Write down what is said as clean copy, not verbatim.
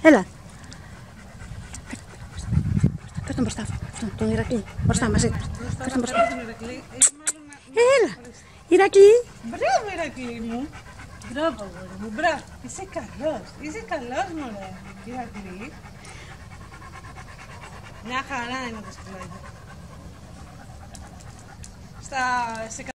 Έλα. Πες τον μπροστά, τον Ηρακλή. Μπροστά μαζί. Πες τον μπροστά. Έλα. Ηρακλή. Μπράβο, Ηρακλή μου. Μπράβο, αγόρι μου. Μπράβο. Είσαι καλός. Είσαι καλός, μωρέ. Ηρακλή. Μια χαρά είναι τα σκυλάκια.